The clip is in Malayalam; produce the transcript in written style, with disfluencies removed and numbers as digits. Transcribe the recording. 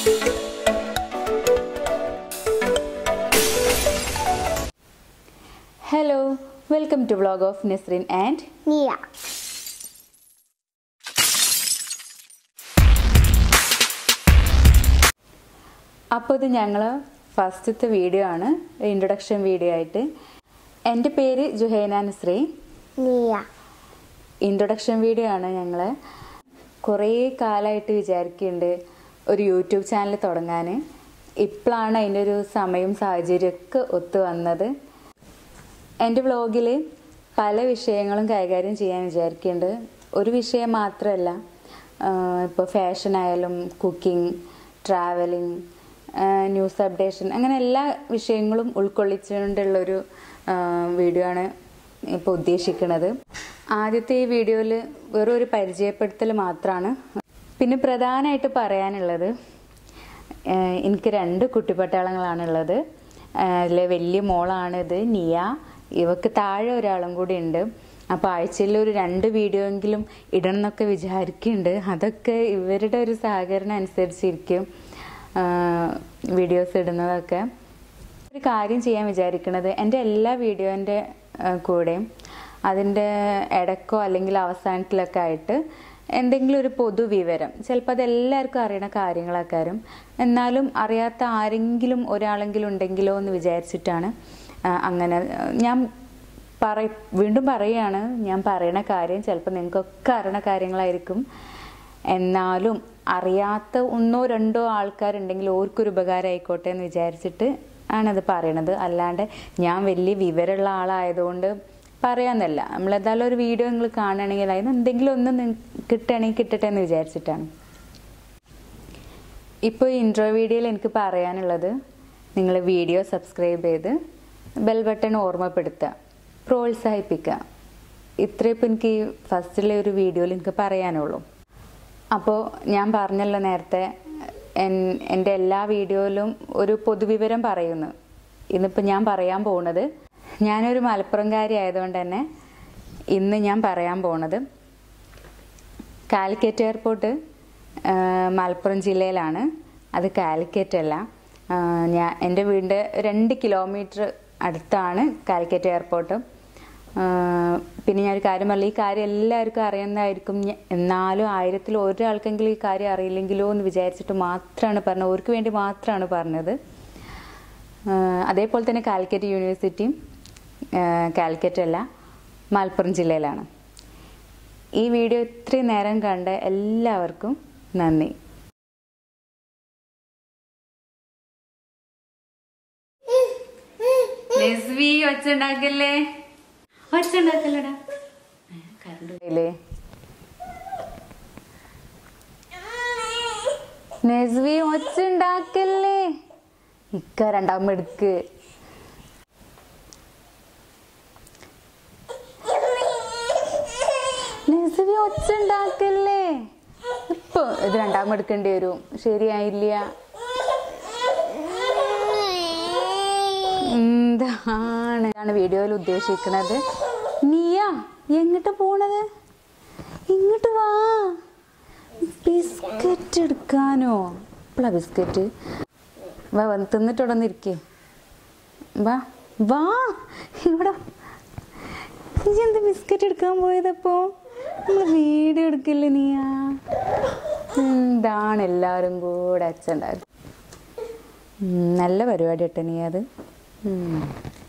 Hello, welcome to vlog of Nisrin and Nia. അപ്പോൾ ഇത് ഞങ്ങൾ ഫസ്റ്റത്തെ വീഡിയോ ആണ്, ഇൻട്രൊഡക്ഷൻ വീഡിയോ ആയിട്ട്. എൻ്റെ പേര് Juhaina Nasri. Nia. Introduction video ആണ്. ഞങ്ങൾ കുറേ കാലമായിട്ട് വിചാരിക്കുന്നുണ്ട് ഒരു യൂട്യൂബ് ചാനൽ തുടങ്ങാൻ. ഇപ്പോഴാണ് അതിൻ്റെ ഒരു സമയം സാഹചര്യമൊക്കെ ഒത്തു വന്നത്. എൻ്റെ വ്ളോഗിൽ പല വിഷയങ്ങളും കൈകാര്യം ചെയ്യാൻ വിചാരിക്കുന്നുണ്ട്. ഒരു വിഷയം മാത്രമല്ല, ഇപ്പോൾ ഫാഷൻ ആയാലും കുക്കിംഗ്, ട്രാവലിംഗ്, ന്യൂസ് അപ്ഡേഷൻ, അങ്ങനെ എല്ലാ വിഷയങ്ങളും ഉൾക്കൊള്ളിച്ചുകൊണ്ടുള്ളൊരു വീഡിയോ ആണ് ഇപ്പോൾ ഉദ്ദേശിക്കുന്നത്. ആദ്യത്തെ ഈ വീഡിയോയിൽ വെറും ഒരു പരിചയപ്പെടുത്തൽ മാത്രമാണ്. പിന്നെ പ്രധാനമായിട്ട് പറയാനുള്ളത്, എനിക്ക് 2 കുട്ടിപ്പട്ടാളങ്ങളാണുള്ളത്. അതിലെ വലിയ മോളാണിത്, നിയ. ഇവക്ക് താഴെ ഒരാളും കൂടി ഉണ്ട്. അപ്പോൾ ആഴ്ചയിൽ ഒരു 2 വീഡിയോ എങ്കിലും ഇടണം എന്നൊക്കെ വിചാരിക്കുന്നുണ്ട്. അതൊക്കെ ഇവരുടെ ഒരു സഹകരണം അനുസരിച്ചിരിക്കും വീഡിയോസ് ഇടുന്നതൊക്കെ. ഒരു കാര്യം ചെയ്യാൻ വിചാരിക്കുന്നത്, എൻ്റെ എല്ലാ വീഡിയോൻ്റെ കൂടെയും അതിൻ്റെ ഇടയ്ക്കോ അല്ലെങ്കിൽ അവസാനത്തിലൊക്കെ ആയിട്ട് എന്തെങ്കിലും ഒരു പൊതുവിവരം, ചിലപ്പോൾ അതെല്ലാവർക്കും അറിയണ കാര്യങ്ങളൊക്കെയാരും, എന്നാലും അറിയാത്ത ആരെങ്കിലും ഒരാളെങ്കിലും ഉണ്ടെങ്കിലോ എന്ന് വിചാരിച്ചിട്ടാണ് അങ്ങനെ. ഞാൻ വീണ്ടും പറയുകയാണ്, ഞാൻ പറയണ കാര്യം ചിലപ്പോൾ നിങ്ങൾക്കൊക്കെ അറിയണ കാര്യങ്ങളായിരിക്കും, എന്നാലും അറിയാത്ത 1-2 ആൾക്കാരുണ്ടെങ്കിൽ ഓർക്കൊരു ഉപകാരം ആയിക്കോട്ടെ എന്ന് വിചാരിച്ചിട്ട് ആണത് പറയണത്. അല്ലാണ്ട് ഞാൻ വലിയ വിവരമുള്ള ആളായതുകൊണ്ട് പറയാമെന്നല്ല. നമ്മളെന്തായാലും ഒരു വീഡിയോ നിങ്ങൾ കാണുകയാണെങ്കിൽ അതിന് എന്തെങ്കിലും ഒന്ന് കിട്ടുകയാണെങ്കിൽ കിട്ടട്ടെ എന്ന് വിചാരിച്ചിട്ടാണ്. ഇപ്പോൾ ഈ ഇൻട്രോ വീഡിയോയിൽ എനിക്ക് പറയാനുള്ളത്, നിങ്ങൾ വീഡിയോ സബ്സ്ക്രൈബ് ചെയ്ത് ബെൽ ബട്ടൺ ഓർമ്മപ്പെടുത്തുക, പ്രോത്സാഹിപ്പിക്കുക. ഇത്രയും ഇപ്പോൾ എനിക്ക് ഫസ്റ്റിലെ ഒരു വീഡിയോയിൽ എനിക്ക് പറയാനുള്ളൂ. അപ്പോൾ ഞാൻ പറഞ്ഞല്ലോ നേരത്തെ, എൻ്റെ എല്ലാ വീഡിയോയിലും ഒരു പൊതുവിവരം പറയുന്നു. ഇന്നിപ്പോൾ ഞാൻ പറയാൻ പോകുന്നത്, ഞാനൊരു മലപ്പുറംകാരി ആയതുകൊണ്ട് തന്നെ ഇന്ന് ഞാൻ പറയാൻ പോകുന്നത്, കാലിക്കറ്റ് എയർപോർട്ട് മലപ്പുറം ജില്ലയിലാണ്. അത് കാലിക്കറ്റ് അല്ല, എൻ്റെ വീടിൻ്റെ 2 കിലോമീറ്റർ അടുത്താണ് കാലിക്കറ്റ് എയർപോർട്ട്. പിന്നെ ഞാനൊരു കാര്യം പറഞ്ഞു, ഈ കാര്യം എല്ലാവർക്കും അറിയുന്നതായിരിക്കും, എന്നാലും 1000-ൽ ഒരാൾക്കെങ്കിലും ഈ കാര്യം അറിയില്ലെങ്കിലോ എന്ന് വിചാരിച്ചിട്ട് മാത്രമാണ് പറഞ്ഞത്, അവർക്ക് വേണ്ടി മാത്രമാണ് പറഞ്ഞത്. അതേപോലെ തന്നെ കാലിക്കറ്റ് യൂണിവേഴ്സിറ്റിയും കാലിക്കറ്റ് അല്ല, മലപ്പുറം ജില്ലയിലാണ്. ഈ വീഡിയോ ഇത്രയും നേരം കണ്ട എല്ലാവർക്കും നന്ദി. നെസ്വി ഒച്ചുണ്ടാക്കല്ലേ, ഒച്ചുണ്ടാക്കല്ലടാ, കറണ്ട് നെസ്വി ഒച്ചുണ്ടാക്കല്ലേ, ഇക്ക 2ാം എടുക്ക്. നെസ്വി ഒച്ചുണ്ടാക്കല്ലേ, ഇപ്പൊ ഇത് 2ാം എടുക്കേണ്ടി വരും, ശരിയായില്ല. എന്താണ് വീഡിയോയിൽ ഉദ്ദേശിക്കുന്നത്? നീയ എങ്ങോട്ട് പോണത്? ഇങ്ങോട്ട് വാ, ബിസ്ക്കറ്റ് എടുക്കാനോ? ഇപ്പളാ ബിസ്ക്കറ്റ്? വാ, തിന്നിട്ടുടന്നിരിക്കേ, വാ വാ ഇവിടെ. എന്ത് ബിസ്ക്കറ്റ് എടുക്കാൻ പോയതപ്പോ? നമ്മൾ വീഡിയോ എടുക്കില്ലേ നീയ? എന്താണ് എല്ലാവരും കൂടെ അച്ഛണ്ടായത്. നല്ല പരിപാടി കേട്ടോ നീ അത്.